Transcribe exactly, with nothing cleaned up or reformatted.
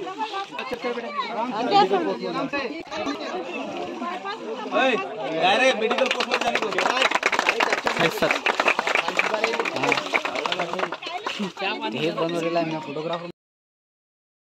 direct medical post वर जाने को sir हे बनवलेला आहे मी फोटोग्राफर